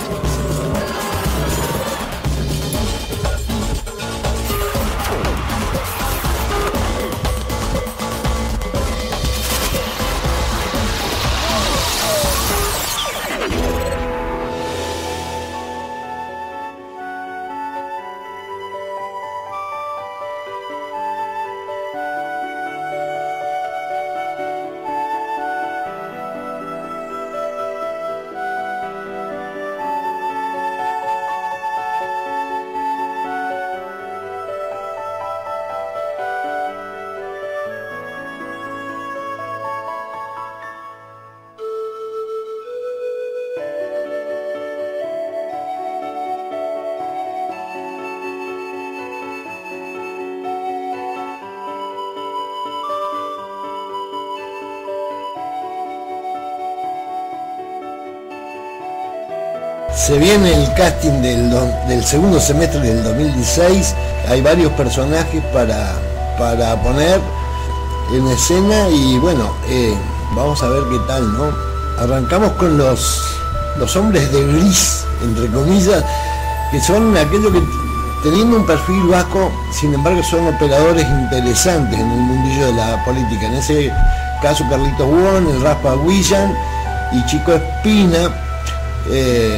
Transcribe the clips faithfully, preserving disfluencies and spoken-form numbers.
Se viene el casting del, del segundo semestre del dos mil dieciséis, hay varios personajes para, para poner en escena y bueno, eh, vamos a ver qué tal, ¿no? Arrancamos con los, los hombres de gris, entre comillas, que son aquellos que teniendo un perfil vasco, sin embargo son operadores interesantes en el mundillo de la política. En ese caso Carlitos Buón, el Raspa William y Chico Espina. Eh,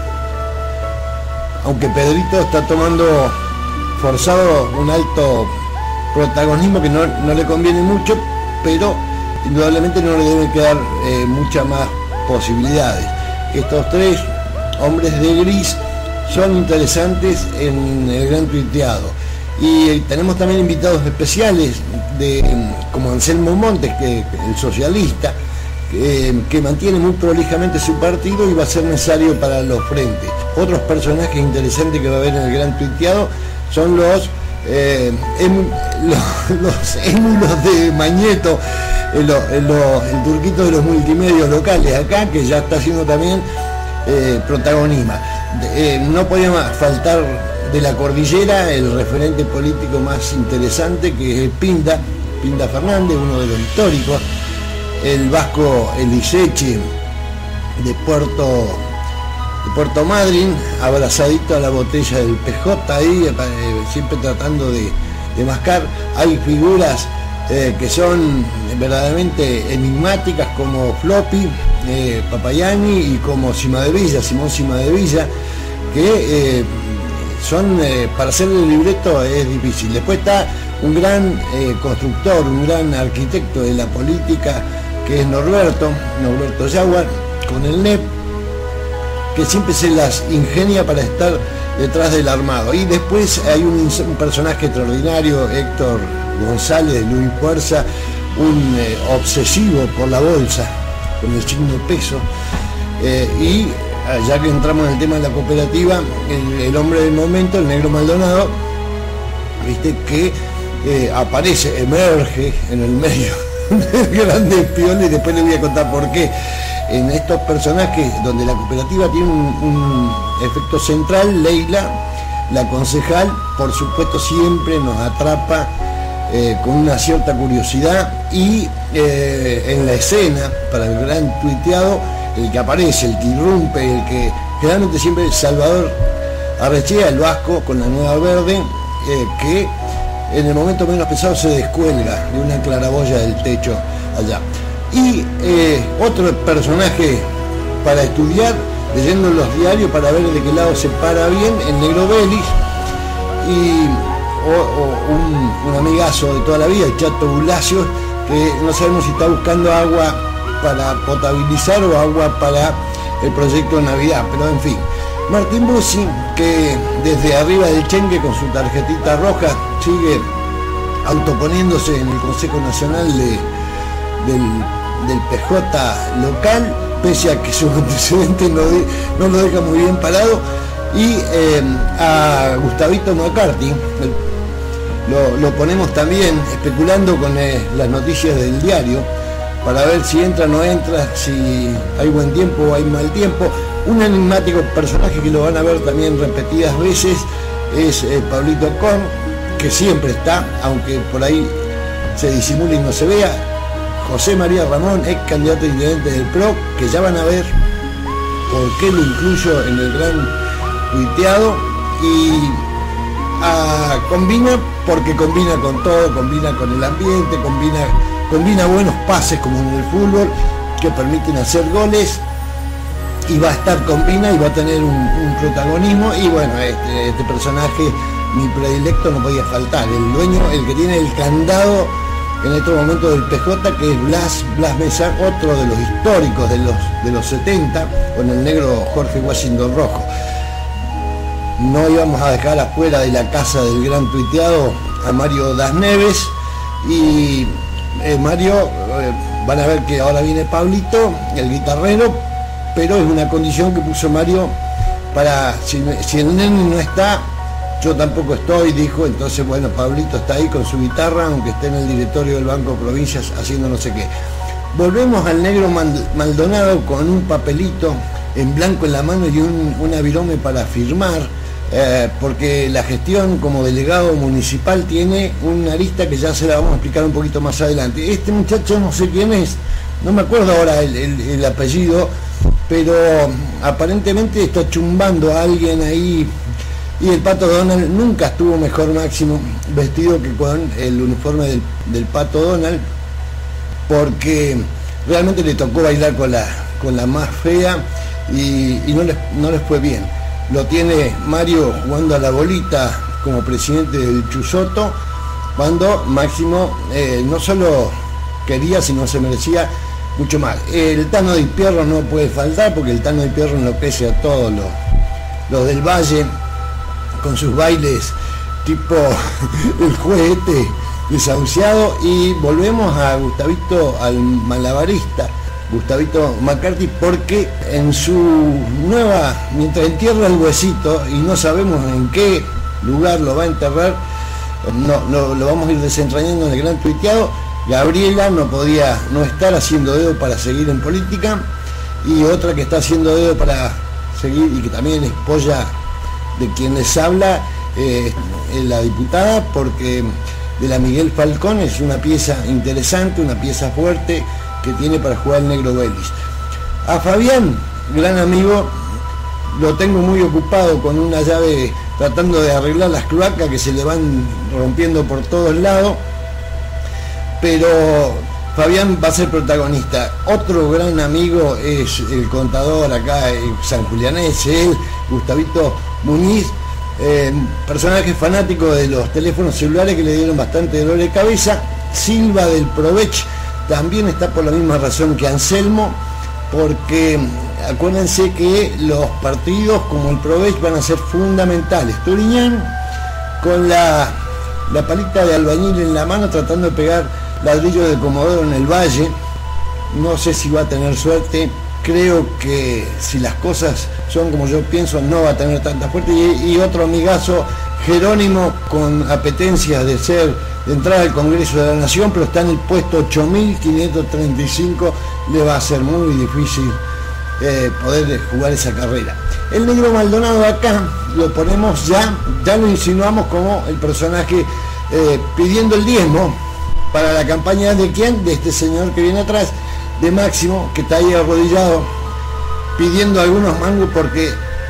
aunque Pedrito está tomando forzado un alto protagonismo que no, no le conviene mucho, pero indudablemente no le deben quedar eh, muchas más posibilidades. Estos tres hombres de gris son interesantes en el Gran Tuiteado. Y tenemos también invitados especiales de, como Anselmo Montes, que el socialista, que, que mantiene muy prolijamente su partido y va a ser necesario para los frentes. Otros personajes interesantes que va a haber en el Gran Tuiteado son los, eh, em, los, los émulos de Mañeto, el, el, el turquito de los multimedios locales acá, que ya está haciendo también eh, protagonismo. Eh, no podía faltar de la cordillera el referente político más interesante, que es Pinda, Pinda Fernández, uno de los históricos, el vasco Eliseche de Puerto, de Puerto Madryn, abrazadito a la botella del P J ahí, eh, siempre tratando de, de mascar. Hay figuras eh, que son verdaderamente enigmáticas como Floppy, eh, Papayani y como Cimadevilla, Simón Cimadevilla, que eh, son, eh, para hacer el libreto es difícil. Después está un gran eh, constructor, un gran arquitecto de la política, que es Norberto, Norberto Jaguar, con el N E P, que siempre se las ingenia para estar detrás del armado. Y después hay un, un personaje extraordinario, Héctor González, Luis Fuerza, un eh, obsesivo por la bolsa, con el signo peso, eh, y ya que entramos en el tema de la cooperativa, el, el hombre del momento, el Negro Maldonado, viste que eh, aparece, emerge en el medio del grande espión, y después les voy a contar por qué. En estos personajes donde la cooperativa tiene un, un efecto central, Leila, la concejal, por supuesto siempre nos atrapa eh, con una cierta curiosidad, y eh, en la escena, para el Gran Tuiteado, el que aparece, el que irrumpe, el que generalmente siempre es Salvador Arrechea, el vasco, con la Nueva Verde, eh, que en el momento menos pesado se descuelga de una claraboya del techo allá. Y eh, otro personaje para estudiar, leyendo los diarios para ver de qué lado se para bien, el Negro Belis, y o, o un, un amigazo de toda la vida, el Chato Bulacio, que no sabemos si está buscando agua para potabilizar o agua para el proyecto de Navidad, pero en fin. Martín Bussi, que desde arriba del Chenque con su tarjetita roja sigue autoponiéndose en el Consejo Nacional de, del, del P J local, pese a que su antecedente no, de, no lo deja muy bien parado, y eh, a Gustavito McCarthy lo, lo ponemos también especulando con eh, las noticias del diario, para ver si entra o no entra, si hay buen tiempo o hay mal tiempo. Un enigmático personaje que lo van a ver también repetidas veces es eh, Pablito Korn, que siempre está, aunque por ahí se disimule y no se vea. José María Ramón, ex candidato intendente del P R O, que ya van a ver por qué lo incluyo en el gran tuiteado, y a, combina porque combina con todo, combina con el ambiente, combina, combina buenos pases como en el fútbol que permiten hacer goles, y va a estar combina y va a tener un, un protagonismo. Y bueno, este, este personaje, mi predilecto, no podía faltar, el dueño, el que tiene el candado en estos momentos del P J, que es Blas, Blas Mesa, otro de los históricos de los, de los setenta, con el negro Jorge Washington Rojo. No íbamos a dejar afuera de la casa del gran tuiteado a Mario Das Neves, y eh, Mario, eh, van a ver que ahora viene Pablito, el guitarrero, pero es una condición que puso Mario para, si, si el nene no está, yo tampoco estoy, dijo. Entonces bueno, Pablito está ahí con su guitarra, aunque esté en el directorio del Banco Provincias haciendo no sé qué. Volvemos al negro Maldonado con un papelito en blanco en la mano y un, una virome para firmar, eh, porque la gestión como delegado municipal tiene una arista que ya se la vamos a explicar un poquito más adelante. Este muchacho no sé quién es, no me acuerdo ahora el, el, el apellido, pero aparentemente está chumbando a alguien ahí. Y el Pato Donald nunca estuvo mejor, Máximo, vestido que con el uniforme del, del Pato Donald, porque realmente le tocó bailar con la, con la más fea, y, y no, les, no les fue bien. Lo tiene Mario jugando a la bolita como presidente del Chusoto, cuando Máximo eh, no solo quería, sino se merecía mucho más. El Tano de Pierro no puede faltar, porque el Tano de Pierro enloquece a todos los, los del Valle con sus bailes tipo el juez este desahuciado. Y volvemos a Gustavito, al malabarista Gustavito McCarthy, porque en su nueva, mientras entierra el huesito y no sabemos en qué lugar lo va a enterrar, no, no, lo vamos a ir desentrañando en el gran tuiteado. Gabriela no podía no estar haciendo dedo para seguir en política, y otra que está haciendo dedo para seguir y que también es polla de quien les habla, eh, es la diputada, porque de la Miguel Falcón es una pieza interesante, una pieza fuerte que tiene para jugar el negro Vélez. A Fabián, gran amigo, lo tengo muy ocupado con una llave tratando de arreglar las cloacas que se le van rompiendo por todos lados, pero Fabián va a ser protagonista. Otro gran amigo es el contador acá, San Julianese, él, Gustavito Muñiz, eh, personaje fanático de los teléfonos celulares que le dieron bastante dolor de cabeza. Silva del Provech también está por la misma razón que Anselmo, porque acuérdense que los partidos como el Provech van a ser fundamentales. Turiñán con la, la palita de albañil en la mano tratando de pegar ladrillo de Comodoro en el Valle. No sé si va a tener suerte, creo que si las cosas son como yo pienso no va a tener tanta suerte. Y, y otro amigazo, Jerónimo, con apetencias de ser, de entrar al Congreso de la Nación, pero está en el puesto ocho mil quinientos treinta y cinco, le va a ser muy difícil eh, poder jugar esa carrera. El negro Maldonado acá lo ponemos ya, ya lo insinuamos como el personaje eh, pidiendo el diezmo para la campaña de quién, de este señor que viene atrás, de Máximo, que está ahí arrodillado pidiendo algunos mangos, porque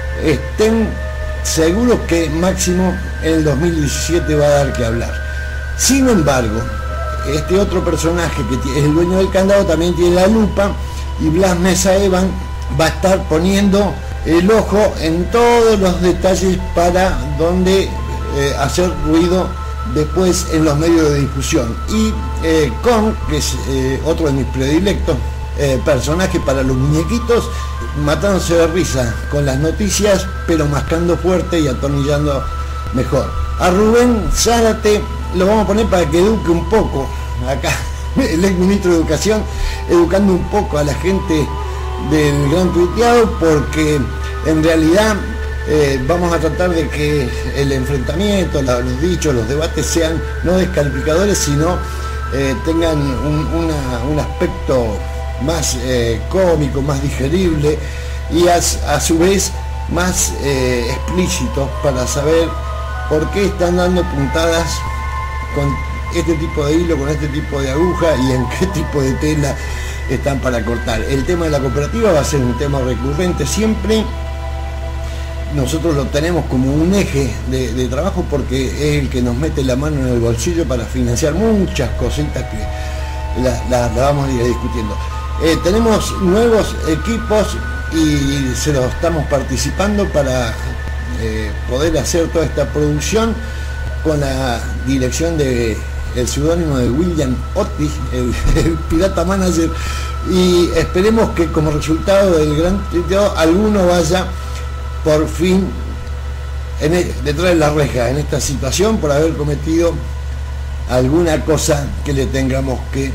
estén seguros que Máximo en el dos mil diecisiete va a dar que hablar. Sin embargo, este otro personaje que es el dueño del candado también tiene la lupa, y Blas Mesa Evan va a estar poniendo el ojo en todos los detalles para donde eh, hacer ruido después en los medios de difusión. Y eh, Con, que es eh, otro de mis predilectos, eh, personaje para los muñequitos, matándose de risa con las noticias, pero mascando fuerte y atornillando mejor. A Rubén Zárate lo vamos a poner para que eduque un poco, acá el ex ministro de Educación, educando un poco a la gente del gran tuiteado, porque en realidad Eh, vamos a tratar de que el enfrentamiento, los dichos, los debates sean no descalificadores, sino eh, tengan un, una, un aspecto más eh, cómico, más digerible, y a, a su vez más eh, explícito, para saber por qué están dando puntadas con este tipo de hilo, con este tipo de aguja, y en qué tipo de tela están para cortar. El tema de la cooperativa va a ser un tema recurrente siempre. Nosotros lo tenemos como un eje de, de trabajo porque es el que nos mete la mano en el bolsillo para financiar muchas cositas que la, la, la vamos a ir discutiendo. Eh, tenemos nuevos equipos y se los estamos participando para eh, poder hacer toda esta producción con la dirección de el seudónimo de William Otis, el, el pirata manager, y esperemos que como resultado del gran triteo alguno vaya por fin en el, detrás de la reja en esta situación por haber cometido alguna cosa que le tengamos que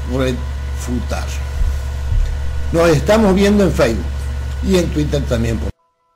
refutar. Nos estamos viendo en Facebook y en Twitter también, por